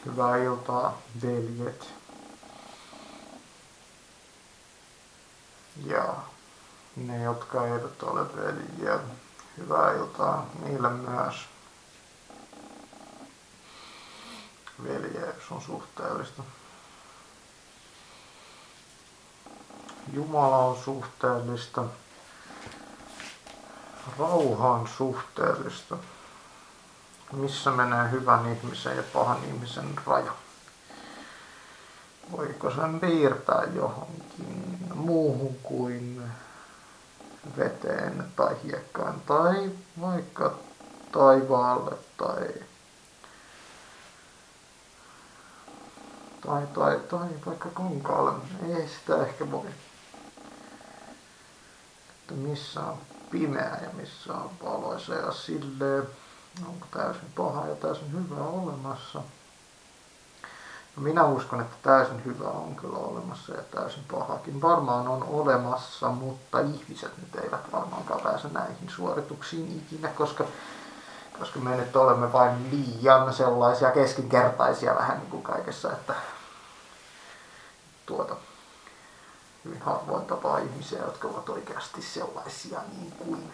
Hyvää iltaa, veljet. Ja ne, jotka eivät ole veljiä, hyvää iltaa niille myös. Veljeys on suhteellista. Jumala on suhteellista. Rauha on suhteellista. Missä menee hyvän ihmisen ja pahan ihmisen raja? Voiko sen piirtää johonkin muuhun kuin veteen tai hiekkaan tai vaikka taivaalle tai vaikka kankaalle? Ei sitä ehkä voi. Että missä on pimeä ja missä on valoisa ja silleen onko täysin paha ja täysin hyvä olemassa. No minä uskon, että täysin hyvä on kyllä olemassa ja täysin pahakin varmaan on olemassa, mutta ihmiset nyt eivät varmaankaan pääse näihin suorituksiin ikinä, koska me nyt olemme vain liian sellaisia keskinkertaisia vähän niin kuin kaikessa, että hyvin harvoin tapaa ihmisiä, jotka ovat oikeasti sellaisia niin kuin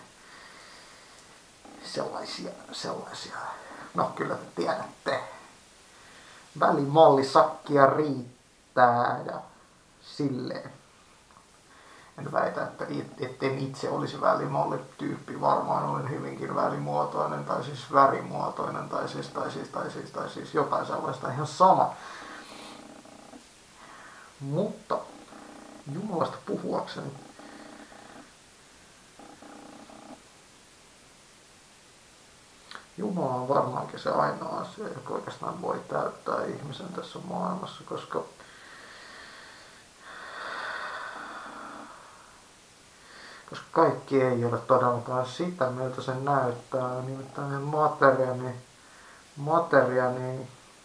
sellaisia, no kyllä te tiedätte. Välimallisakkia riittää ja silleen. En väitä, että etten itse olisi välimallityyppi. Varmaan olen hyvinkin välimuotoinen tai siis värimuotoinen tai siis jotain sellaista ihan sama. Mutta Jumalasta puhuakseni Jumala on varmaankin se ainoa asia, joka oikeastaan voi täyttää ihmisen tässä maailmassa, koska kaikki ei ole todellakaan sitä, miltä se näyttää. Nimittäin materia, niin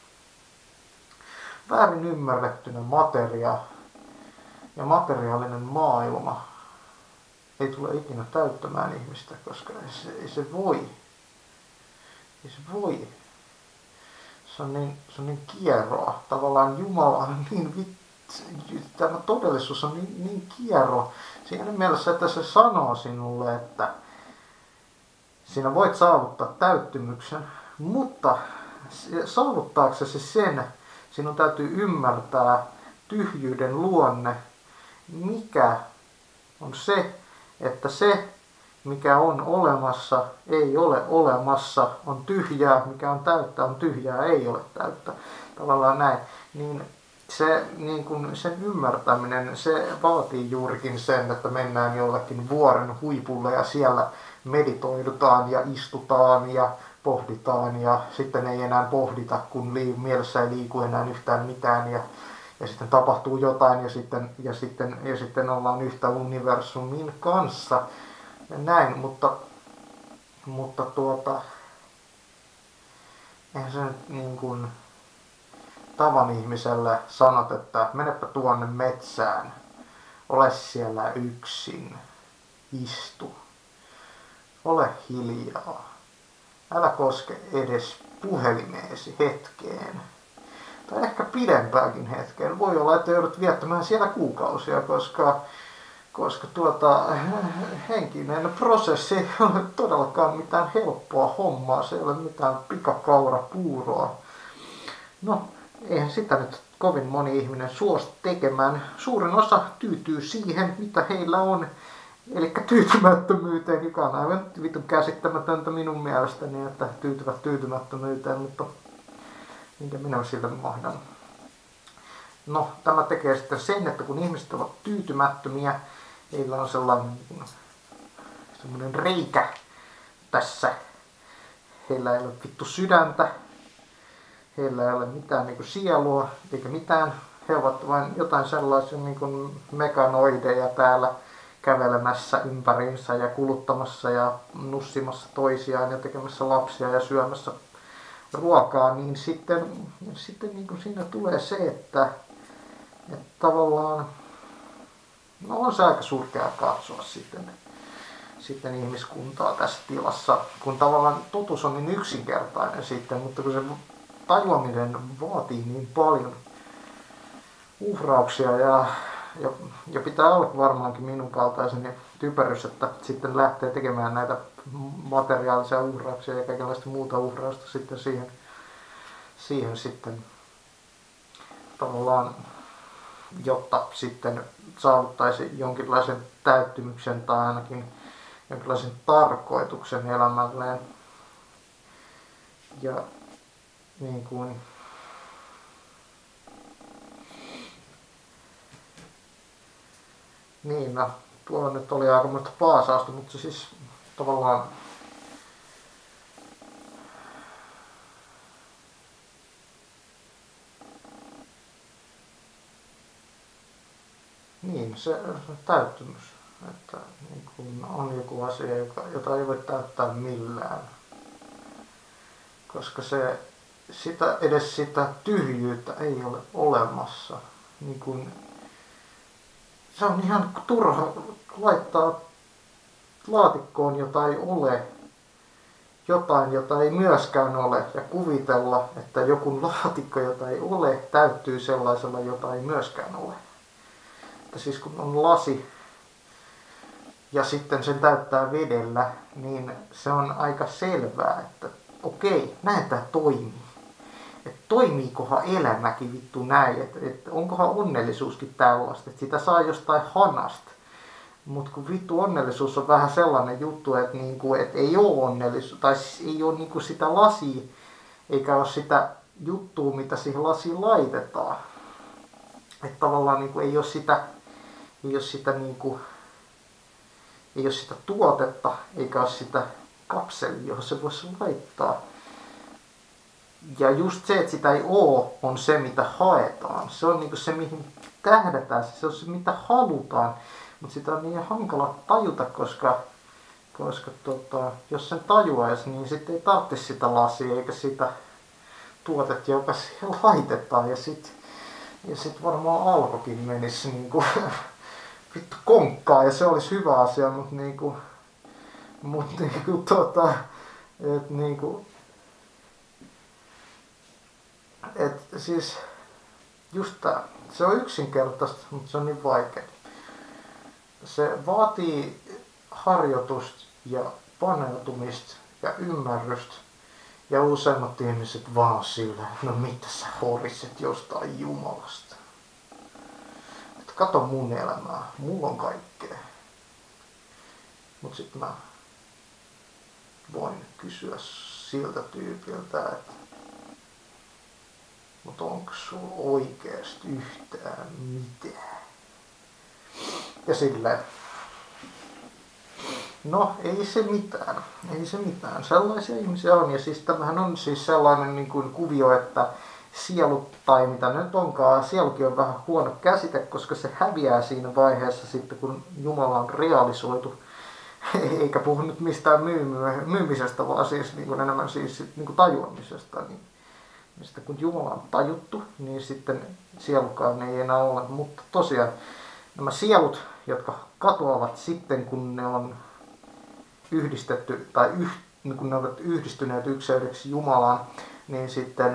väärin ymmärrettynä materia ja materiaalinen maailma ei tule ikinä täyttämään ihmistä, koska ei se voi. Se on niin kierroa. Tavallaan Jumala on tämä todellisuus on niin kierroa. Siinä mielessä, että se sanoo sinulle, että sinä voit saavuttaa täyttymyksen, mutta saavuttaaksesi sen, sinun täytyy ymmärtää tyhjyyden luonne, mikä on se, että se, mikä on olemassa, ei ole olemassa, on tyhjää, mikä on täyttä, on tyhjää, ei ole täyttä. Tavallaan näin. Niin se, niin kun sen ymmärtäminen, se vaatii juurikin sen, että mennään jollekin vuoren huipulle ja siellä meditoidutaan ja istutaan ja pohditaan ja sitten ei enää pohdita, kun mielessä ei liiku enää yhtään mitään ja sitten tapahtuu jotain ja sitten ollaan yhtä universumin kanssa. Ja näin, mutta eihän se nyt niin kuin tavan ihmiselle sanot, että menepä tuonne metsään, ole siellä yksin, istu, ole hiljaa, älä koske edes puhelimeesi hetkeen, tai ehkä pidempääkin hetkeen. Voi olla, että joudut viettämään siellä kuukausia, koska henkinen prosessi ei ole todellakaan mitään helppoa hommaa, se ei ole mitään pikakaurapuuroa. No, eihän sitä nyt kovin moni ihminen suostu tekemään. Suurin osa tyytyy siihen, mitä heillä on, eli tyytymättömyyteen, joka on aivan vitun käsittämätöntä minun mielestäni, että tyytyvät tyytymättömyyteen, mutta minkä minä sille mahdan. No, tämä tekee sitten sen, että kun ihmiset ovat tyytymättömiä, heillä on sellainen reikä tässä. Heillä ei ole vittu sydäntä. Heillä ei ole mitään niin kuin sielua eikä mitään. He ovat vain jotain sellaisia niin kuin mekanoideja täällä kävelemässä ympäriinsä ja kuluttamassa ja nussimassa toisiaan ja tekemässä lapsia ja syömässä ruokaa. Niin sitten niin kuin siinä tulee se, että tavallaan no on se aika surkea katsoa sitten ihmiskuntaa tässä tilassa, kun tavallaan totuus on niin yksinkertainen sitten, mutta kun se tajuaminen vaatii niin paljon uhrauksia ja pitää olla varmaankin minun kaltaiseni typerys, että sitten lähtee tekemään näitä materiaalisia uhrauksia ja kaikenlaista muuta uhrausta sitten siihen sitten tavallaan, jotta sitten saavuttaisi jonkinlaisen täyttymyksen tai ainakin jonkinlaisen tarkoituksen elämälleen. Ja niin kuin niin, no, tuolla nyt oli aikamoista paasausta, mutta siis tavallaan niin, se täyttymys, että niin kun on joku asia, jota ei voi täyttää millään, koska edes sitä tyhjyyttä ei ole olemassa. Niin kun, se on ihan turha laittaa laatikkoon, jota ei ole, jotain, jota ei myöskään ole, ja kuvitella, että joku laatikko, jota ei ole, täyttyy sellaisella, jota ei myöskään ole. Että siis kun on lasi ja sitten sen täyttää vedellä, niin se on aika selvää, että okei, näin tää toimii. Että toimiikohan elämäkin vittu näin, että onkohan onnellisuuskin tällaista, että sitä saa jostain hanasta. Mutta kun vittu onnellisuus on vähän sellainen juttu, että, niinku, että ei ole onnellisuus, tai ei ole niinku sitä lasia, eikä ole sitä juttua, mitä siihen lasiin laitetaan. Että tavallaan niinku ei ole sitä tuotetta, eikä ole sitä kapselia, johon se voisi laittaa. Ja just se, että sitä ei oo, on se, mitä haetaan. Se on niinku se, mihin tähdätään. Se on se, mitä halutaan. Mutta sitä on niin hankala tajuta, koska jos sen tajuaisi, niin sitten ei tarvitse sitä lasia eikä sitä tuotetta, joka siihen laitetaan. Ja sit varmaan alkokin menisi niinku vittu konkkaa ja se olisi hyvä asia, et siis just tää, se on yksinkertaista, mutta se on niin vaikea. Se vaatii harjoitusta ja paneutumista ja ymmärrystä. Ja useimmat ihmiset vaan sillä, no mitä sä horiset jostain Jumalasta. Et kato mun elämää, mulla on kaikkea. Mut sit mä voin kysyä siltä tyypiltä, että mut onko sulla oikeesti yhtään mitään? Ja silleen, no ei se mitään. Sellaisia ihmisiä on. Ja siis tämähän on siis sellainen niin kuin kuvio, että sielu tai mitä nyt onkaan, sielukin on vähän huono käsite, koska se häviää siinä vaiheessa sitten, kun Jumala on realisoitu. Eikä puhu nyt mistään myymisestä, vaan siis niin kuin enemmän siis niin kuin tajuamisesta. Niin sitten kun Jumala on tajuttu, niin sitten sielukaan ei enää ole. Mutta tosiaan nämä sielut, jotka katoavat sitten, kun ne on yhdistetty tai kun ne ovat yhdistyneet ykseydeksi Jumalaan, niin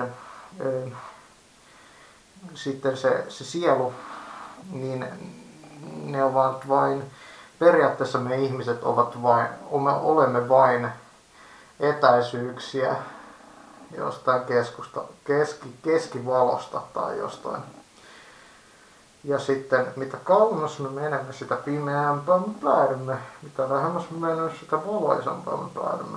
sitten se sielu, niin ne ovat vain, periaatteessa me ihmiset olemme vain etäisyyksiä jostain keskivalosta tai jostain. Ja sitten mitä kauemmas me menemme, sitä pimeämpää me päädymme. Mitä lähemmäs me menemme, sitä valoisampaa me päädymme.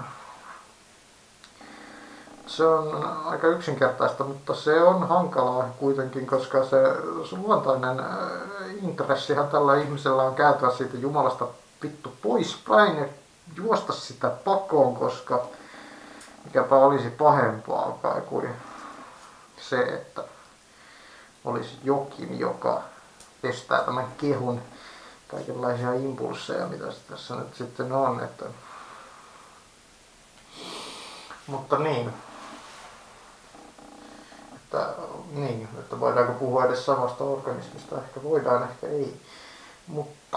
Se on aika yksinkertaista, mutta se on hankalaa kuitenkin, koska se luontainen intressihan tällä ihmisellä on kääntyä siitä Jumalasta vittu poispäin ja juosta sitä pakoon, koska mikäpä olisi pahempaa kai kuin se, että olisi jokin, joka estää tämän kehun kaikenlaisia impulseja, mitä tässä nyt sitten on. Mutta että voidaanko puhua edes samasta organismista, ehkä voidaan, ehkä ei, mutta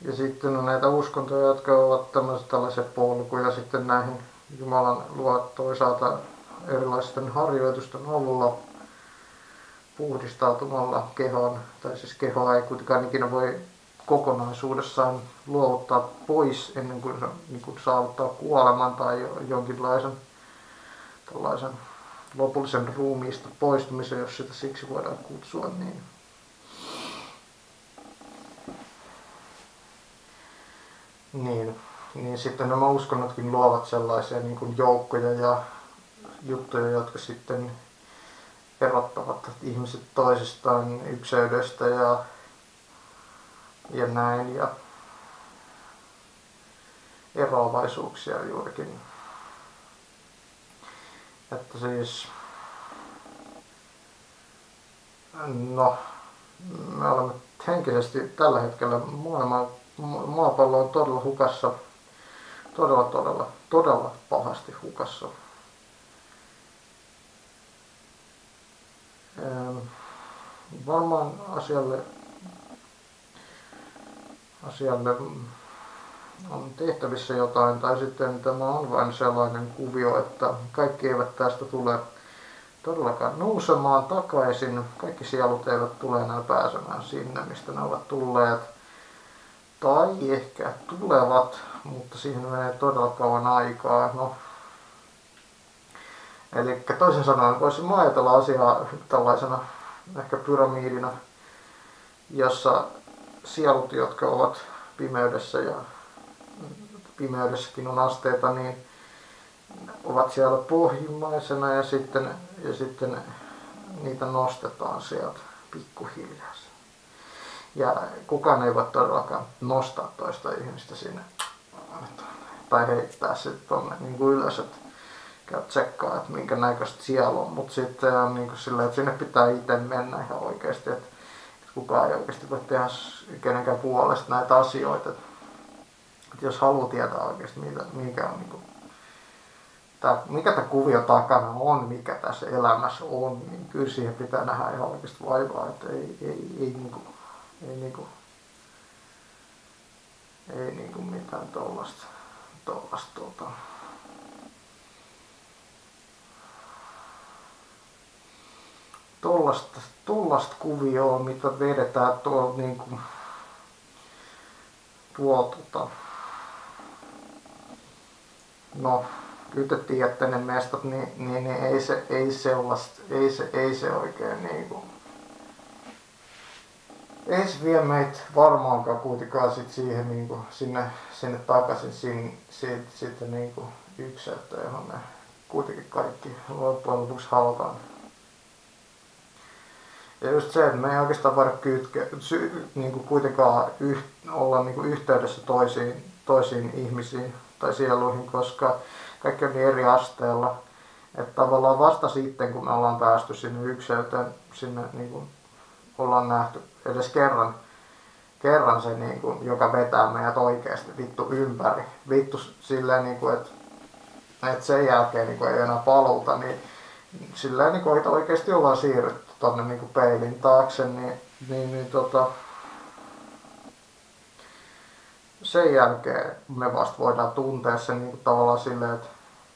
Ja sitten on näitä uskontoja, jotka ovat tällaisia polkuja sitten näihin Jumalan luo toisaalta erilaisten harjoitusten avulla puhdistautumalla kehoon, tai siis kehoa ei kuitenkaan ikinä voi kokonaisuudessaan luovuttaa pois ennen kuin se niin kuin saavuttaa kuoleman tai jonkinlaisen tällaisen lopullisen ruumiista poistumisen, jos sitä siksi voidaan kutsua niin. Niin sitten nämä uskonnotkin luovat sellaisia niin kuin joukkoja ja juttuja, jotka sitten erottavat ihmiset toisistaan yksilöistä ja näin ja eroavaisuuksia juurikin. Että siis no me olemme henkisesti tällä hetkellä maapallo on todella hukassa, todella pahasti hukassa. Varmaan asialle on tehtävissä jotain, tai sitten tämä on vain sellainen kuvio, että kaikki eivät tästä tule todellakaan nousemaan takaisin. Kaikki sielut eivät tule enää pääsemään sinne, mistä ne ovat tulleet. Tai ehkä tulevat, mutta siihen menee todella kauan aikaa. No. Eli toisin sanoen voisin ajatella asiaa tällaisena ehkä pyramidina, jossa sielut, jotka ovat pimeydessä ja pimeydessäkin on asteita, niin ovat siellä pohjimmaisena ja sitten niitä nostetaan sieltä pikkuhiljaa. Ja kukaan ei voi todellakaan nostaa toista ihmistä sinne tai heittää sitten tonne niin kuin ylös, että käy tsekkaa, että minkä näköistä siellä on, mutta sitten on niin kuin silleen, että sinne pitää itse mennä ihan oikeasti, että kukaan ei oikeasti voi tehdä kenenkään puolesta näitä asioita. Että jos haluaa tietää oikeasti, mikä on niin kuin, mikä tämä kuvio takana on, mikä tässä elämässä on, niin kyllä siihen pitää nähdä ihan oikeasti vaivaa, että ei mitään tollasta tollasta kuvioa, mitä vedetään tuolla niinku no kyllä te tiedätte ne mestat, niin ei se oikein niinku ei se vie meitä varmaankaan kuitenkaan sit siihen niinku sinne takaisin sitten niinku yksilöitä, johon me kuitenkin kaikki loppujen lopuksi halutaan. Ja just se, että me ei oikeastaan voida niinku kuitenkaan olla niinku yhteydessä toisiin ihmisiin tai sieluihin, koska kaikki on niin eri asteella. Että tavallaan vasta sitten, kun me ollaan päästy sinne yksilöön, sinne niinku ollaan nähty edes kerran se, niinku, joka vetää meidät oikeasti vittu ympäri. Vittu silleen, niinku, että sen jälkeen niinku, ei enää paluuta, niin silleen niinku, oikeasti ollaan siirrytty tonne niinku, peilin taakse, sen jälkeen me vasta voidaan tuntea sen niinku, tavallaan silleen, että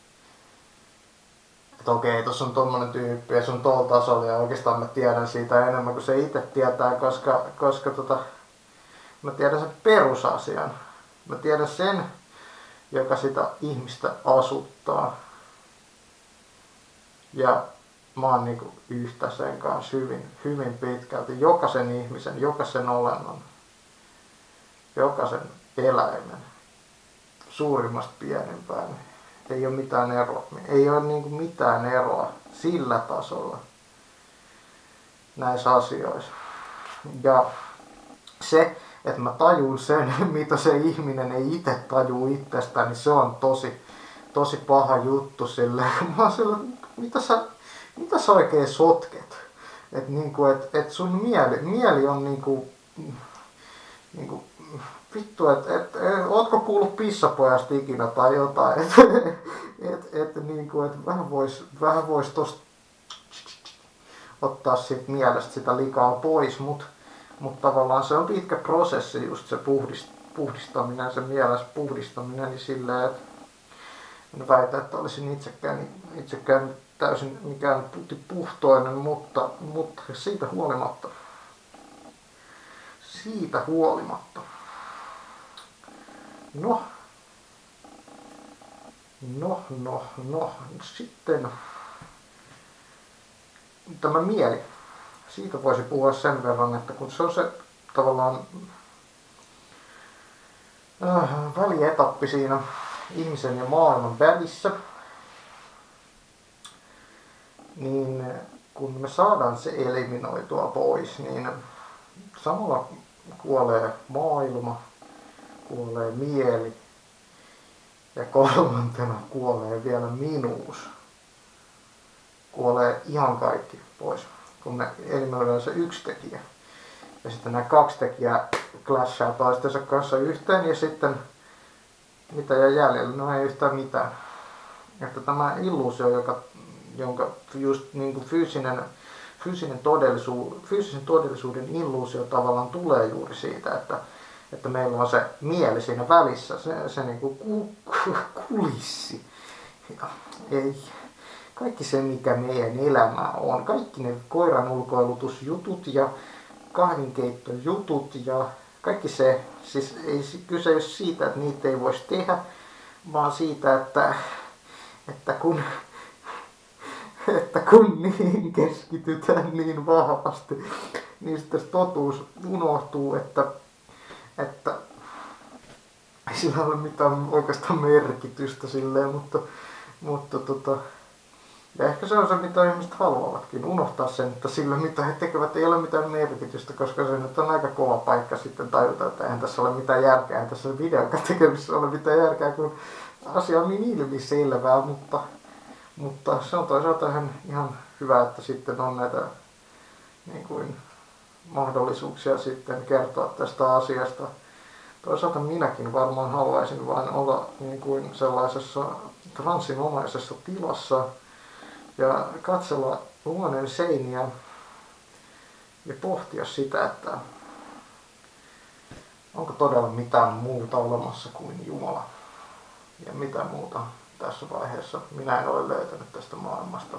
okei, tossa on tommonen tyyppi ja se on tolla tasolla ja oikeastaan mä tiedän siitä enemmän kuin se itse tietää, koska mä tiedän sen perusasian. Mä tiedän sen, joka sitä ihmistä asuttaa. Ja mä oon niinku yhtä sen kanssa hyvin pitkälti. Jokaisen ihmisen, jokaisen olennon, jokaisen eläimen, suurimmasta pienimpään. Ei ole mitään eroa. Ei ole niinku mitään eroa sillä tasolla näissä asioissa. Ja se, että mä tajun sen, mitä se ihminen ei itse tajuu itsestään, niin se on tosi paha juttu silleen. Mä oon silleen, mitä sä oikein sotket? Että niinku, et sun mieli on niinku vittu, ootko kuullut Pissapojasta ikinä tai jotain, että vähän vois tosta ottaa siitä mielestä sitä likaa pois, mut tavallaan se on pitkä prosessi just se puhdistaminen, se mielessä puhdistaminen, niin silleen, että en väitä, että olisin itsekään täysin mikään puhtoinen, mutta siitä huolimatta. No, sitten tämä mieli. Siitä voisi puhua sen verran, että kun se on se tavallaan välietappi siinä ihmisen ja maailman välissä, niin kun me saadaan se eliminoitua pois, niin samalla kuolee maailma, kuolee mieli ja kolmantena kuolee vielä minuus. Kuolee ihan kaikki pois, kun me eliminoidaan se yksi tekijä. Ja sitten nämä kaksi tekijää clashaa toistensa kanssa yhteen ja sitten mitä jää jäljellä? No ei yhtään mitään. Että tämä illuusio, jonka just niin kuin fyysisen todellisuuden illuusio tavallaan tulee juuri siitä, että meillä on se mieli siinä välissä, se niin kuin kulissi. Ja ei. Kaikki se, mikä meidän elämä on, kaikki ne koiran ulkoilutusjutut ja kahvinkeittojutut ja kaikki se, siis ei kyse ole siitä, että niitä ei voisi tehdä, vaan siitä, että kun niihin keskitytään niin vahvasti, niin sitten totuus unohtuu, että ei sillä ole mitään oikeastaan merkitystä silleen, mutta ja ehkä se on se, mitä ihmiset haluavatkin, unohtaa sen, että sillä mitä he tekevät ei ole mitään merkitystä, koska se nyt on aika kova paikka sitten tajuta, että eihän tässä ole mitään järkeä, eihän tässä videon tekemisessä ole mitään järkeä, kun asia on niin ilmiselvää, mutta se on toisaalta ihan hyvä, että sitten on näitä niin kuin, mahdollisuuksia sitten kertoa tästä asiasta. Toisaalta minäkin varmaan haluaisin vain olla niin kuin sellaisessa transinomaisessa tilassa ja katsella huoneen seiniä ja pohtia sitä, että onko todella mitään muuta olemassa kuin Jumala. Ja mitä muuta tässä vaiheessa minä en ole löytänyt tästä maailmasta.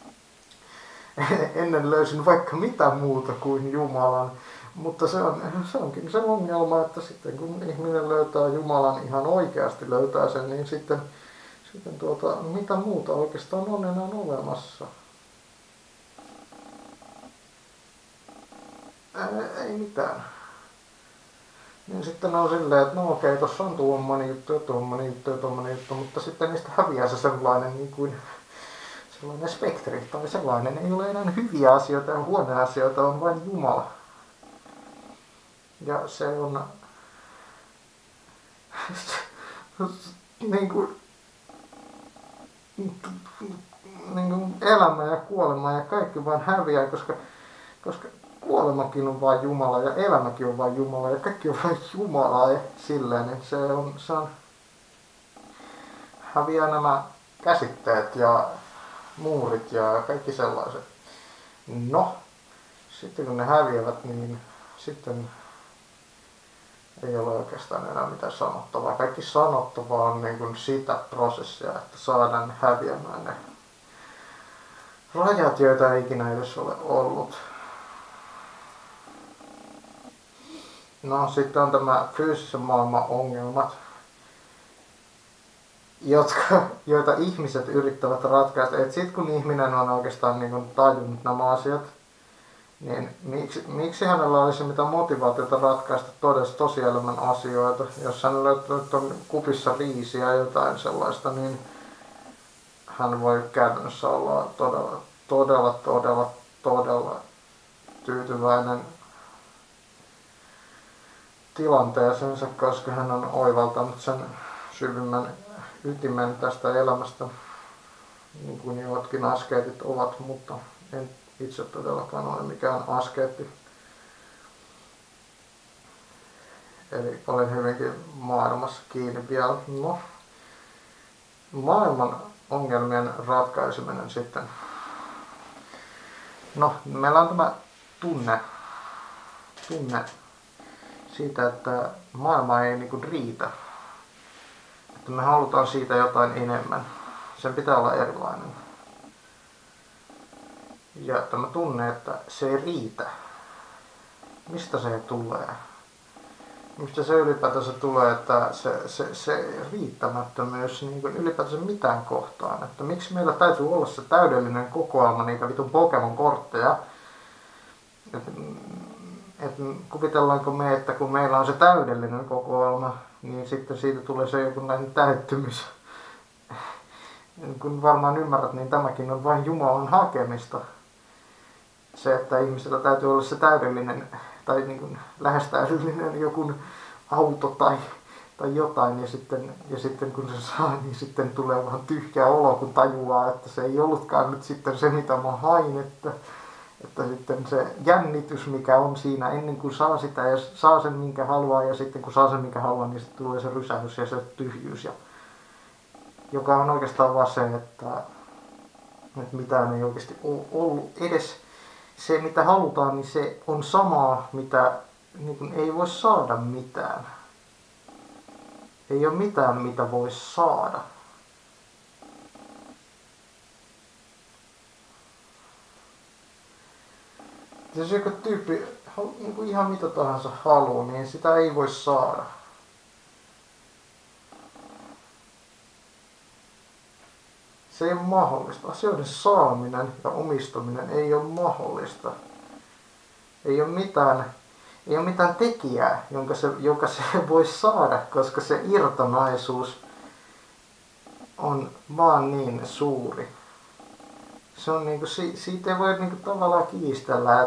Ennen löysin vaikka mitä muuta kuin Jumalan, mutta se onkin se ongelma, että sitten kun ihminen löytää Jumalan, ihan oikeasti löytää sen, niin sitten mitä muuta oikeastaan on enää olemassa. Ei mitään. Niin sitten on silleen, että no okei, tossa on tuommoinen juttu ja tuommoinen juttu, mutta sitten niistä häviää se sellainen niin kuin sellainen spektri tai sellainen. Ei ole enää hyviä asioita ja huonoja asioita, on vain Jumala. Ja se on niin kuin elämä ja kuolema ja kaikki vaan häviää, koska kuolemakin on vain Jumala ja elämäkin on vain Jumala ja kaikki on vain Jumalaa ja silleen, niin se on häviää nämä käsitteet ja muurit ja kaikki sellaiset. No, sitten kun ne häviävät, niin sitten ei ole oikeastaan enää mitään sanottavaa. Kaikki sanottavaa on niin kuin sitä prosessia, että saadaan häviämään ne rajat, joita ei ikinä edes ole ollut. No sitten on tämä fyysisen maailman ongelmat, joita ihmiset yrittävät ratkaista. Et sit kun ihminen on oikeastaan niin kuin tajunnut nämä asiat, niin miksi hänellä olisi mitään motivaatiota ratkaista tosielämän asioita? Jos hänellä on kupissa riisiä ja jotain sellaista, niin hän voi käytännössä olla todella tyytyväinen tilanteeseensa, koska hän on oivaltanut sen syvimmän ytimen tästä elämästä, niin kuin jotkin askeetit ovat, mutta en itse todellakaan ole mikään askeetti. Eli olen hyvinkin maailmassa kiinni vielä. No, maailman ongelmien ratkaiseminen sitten. No, meillä on tämä tunne siitä, että maailma ei niinku riitä. Että me halutaan siitä jotain enemmän. Sen pitää olla erilainen. Ja tämä tunne, että se ei riitä. Mistä se tulee? Mistä se ylipäätänsä tulee, että se riittämättömyys niin kuin ylipäätänsä mitään kohtaan. Että miksi meillä täytyy olla se täydellinen kokoelma niitä vitun Pokemon-kortteja. Et kuvitellaanko me, että kun meillä on se täydellinen kokoelma, niin sitten siitä tulee se jokinlainen täyttymys. Kun varmaan ymmärrät, niin tämäkin on vain Jumalan hakemista. Se, että ihmisellä täytyy olla se täydellinen tai niin kuin lähes täydellinen joku auto tai jotain, ja sitten kun se saa, niin sitten tulee vähän tyhjä olo, kun tajuaa, että se ei ollutkaan nyt sitten se, mitä mä hain, että sitten se jännitys, mikä on siinä ennen kuin saa sitä ja saa sen minkä haluaa, ja sitten kun saa sen minkä haluaa, niin sitten tulee se rysähdys ja se tyhjyys, joka on oikeastaan vaan se, että mitään ei oikeasti ole ollut edes. Se mitä halutaan, niin se on samaa, mitä niin kuin ei voi saada mitään. Ei ole mitään, mitä voisi saada. Jos joku tyyppi niin kuin ihan mitä tahansa haluaa, niin sitä ei voi saada. Se ei ole mahdollista. Asioiden saaminen ja omistaminen ei ole mahdollista. Ei ole mitään tekijää, jonka se voi saada, koska se irtonaisuus on vaan niin suuri. Se on niinku, siitä ei voi niinku tavallaan kiistellä,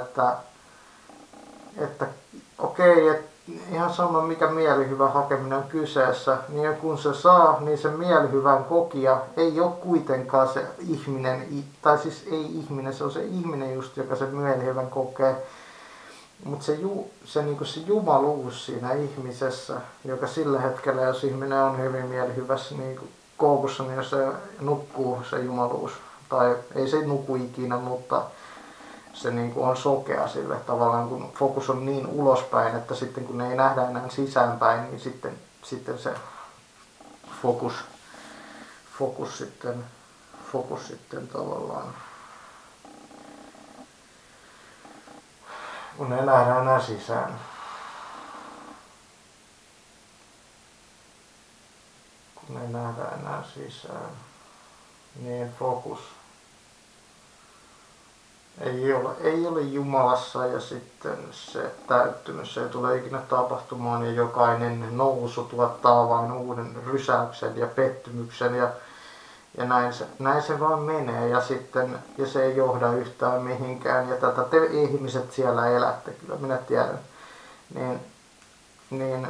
että okei, ihan sama mikä mielihyvän hakeminen on kyseessä, niin kun se saa, niin se mielihyvän kokija ei ole kuitenkaan se ihminen, tai siis ei ihminen, se on se ihminen just, joka se mielihyvän kokee. Mutta se jumaluus siinä ihmisessä, joka sillä hetkellä, jos ihminen on hyvin mielihyvässä niin koukussa, niin jos se nukkuu se jumaluus, tai ei se nuku ikinä, mutta se niin kuin on sokea sille tavallaan, kun fokus on niin ulospäin, että sitten kun ei nähdä enää sisäänpäin, niin sitten se fokus sitten tavallaan, kun ei nähdä enää sisään. Kun ei nähdä enää sisään, niin fokus ei ole Jumalassa, ja sitten se täyttymys ei tule ikinä tapahtumaan, ja jokainen nousu tuottaa vain uuden rysäyksen ja pettymyksen, ja näin se vaan menee, ja se ei johda yhtään mihinkään, ja tätä te ihmiset siellä elätte, kyllä minä tiedän, niin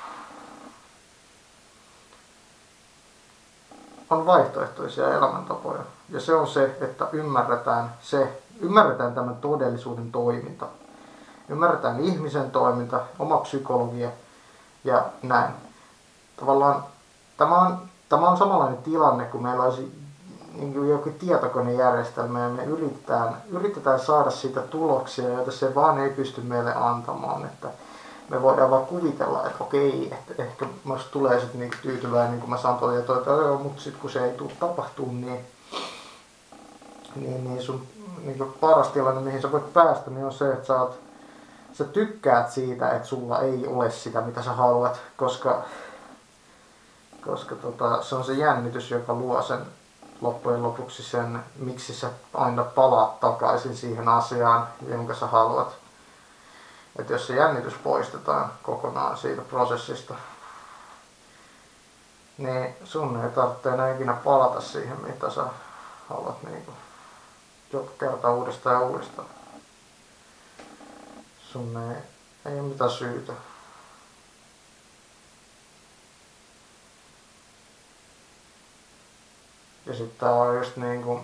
on vaihtoehtoisia elämäntapoja, ja se on se, että ymmärretään tämän todellisuuden toiminta. Ymmärretään ihmisen toiminta, oma psykologia ja näin. Tavallaan tämä on samanlainen tilanne, kun meillä olisi niin joku tietokonejärjestelmä ja me yritetään saada siitä tuloksia, joita se vaan ei pysty meille antamaan. Että me voidaan vaan kuvitella, että okei, että ehkä musta tulee sitten niin tyytyväinen, niin kun mä saan toi, mutta sitten kun se ei tule tapahtumaan, niin sun niin paras tilanne, mihin sä voit päästä, niin on se, että sä tykkäät siitä, että sulla ei ole sitä, mitä sä haluat, koska se on se jännitys, joka luo sen loppujen lopuksi sen, miksi sä aina palaat takaisin siihen asiaan, jonka sä haluat. Että jos se jännitys poistetaan kokonaan siitä prosessista, niin sun ei tarvitse enää ikinä palata siihen, mitä sä haluat niinku joka kerta uudestaan ja uudestaan. Sun ei ole mitään syytä. Ja sitten tää on just niinku,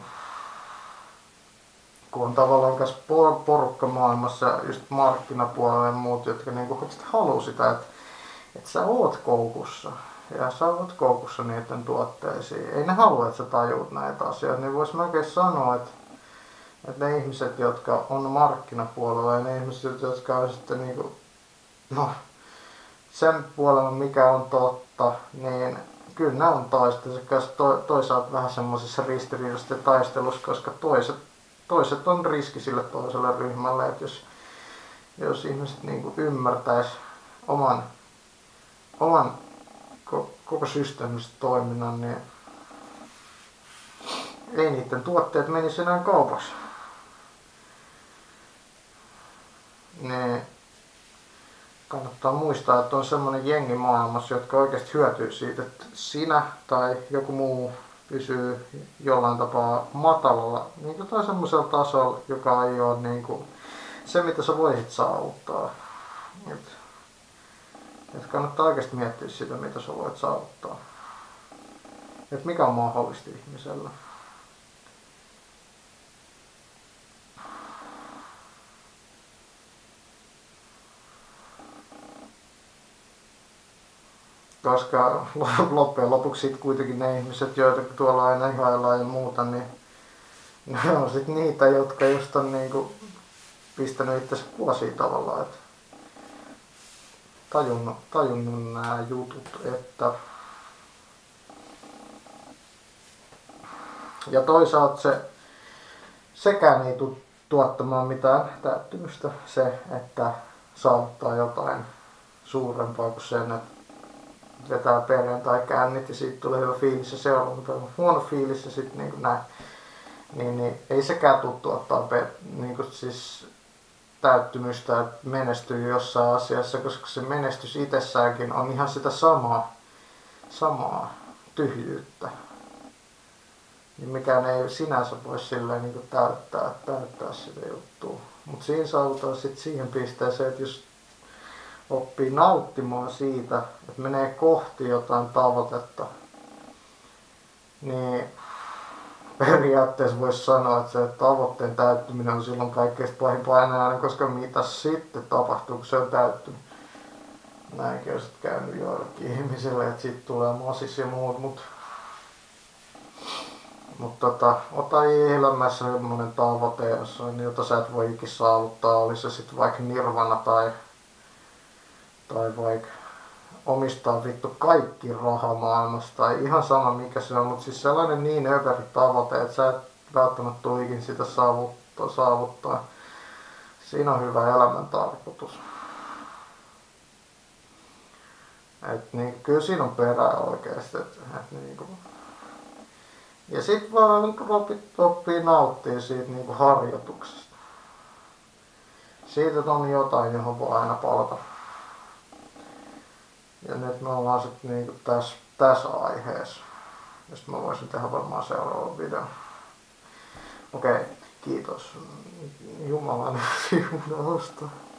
kun on tavallaan kas porukka maailmassa, just markkinapuolella ja muut, jotka niinku oikeasti haluu sitä, että sä oot koukussa. Ja sä oot koukussa niiden tuotteisiin. Ei ne halua, että sä tajuut näitä asioita. Niin vois melkein sanoa, että ne ihmiset, jotka on markkinapuolella ja ne ihmiset, jotka on sitten niinku, no, sen puolella mikä on totta, niin kyllä ne on toistensa kanssa toisaalta vähän semmoisessa ristiriidassa taistelussa, koska toiset on riski sille toiselle ryhmälle, että jos ihmiset niinku ymmärtäis oman koko systeemisen toiminnan, niin ei niiden tuotteet menisi enää kaupaksi. Niin kannattaa muistaa, että on semmoinen jengi maailmassa, jotka oikeasti hyötyy siitä, että sinä tai joku muu pysyy jollain tapaa matalalla niin tai semmoisella tasolla, joka ei ole niin kuin se, mitä sä voisit saavuttaa. Et kannattaa oikeasti miettiä sitä, mitä sä voit saavuttaa. Et mikä on mahdollista ihmisellä. Koska loppujen lopuksi sit kuitenkin ne ihmiset, joita tuolla aina ihaillaan ja muuta, niin ne on sit niitä, jotka just on niinku pistänyt itsensä kuosiin tavallaan, että tajunnut nämä jutut, että ja toisaalta sekään ei tule tuottamaan mitään täyttymystä se, että saavuttaa jotain suurempaa kuin sen, että vetää perjantai-kännit ja siitä tulee hyvä fiilis ja seuraava päivä huono fiilis ja sitten niin näin. Niin ei sekään tule tuottaa niin siis täyttymystä, että menestyy jossain asiassa, koska se menestys itsessäänkin on ihan sitä samaa tyhjyyttä. Niin mikään ei sinänsä voi silleen niin täyttää sitä juttua. Mutta siinä saavutaan sitten siihen pisteeseen, että jos oppii nauttimaan siitä, että menee kohti jotain tavoitetta, niin periaatteessa voisi sanoa, että se tavoitteen täyttyminen on silloin kaikkein pahin painajainen, koska mitä sitten tapahtuu, kun se on täyttynyt. Näinkin on sitten käynyt joillekin ihmisille, että sitten tulee masis ja muut, mutta ota elämässä semmoinen tavoite, jota sä et voi ikinä saavuttaa, oli se sitten vaikka nirvana tai vaikka omistaa vittu kaikki raha maailmassa tai ihan sama mikä se on, mutta siis sellainen niin överi tavoite, että sä et välttämättä tule ikin sitä saavuttaa. Siinä on hyvä elämän tarkoitus. Et niin, kyllä siinä on perää oikeesti. Niin ja sit vaan oppii nauttia siitä niin harjoituksesta. Siitä on jotain, johon voi aina palata. Ja nyt me ollaan sitten niinku tässä aiheessa, josta mä voisin tehdä varmaan seuraavan videon. Okei, kiitos. Jumalan siunausta.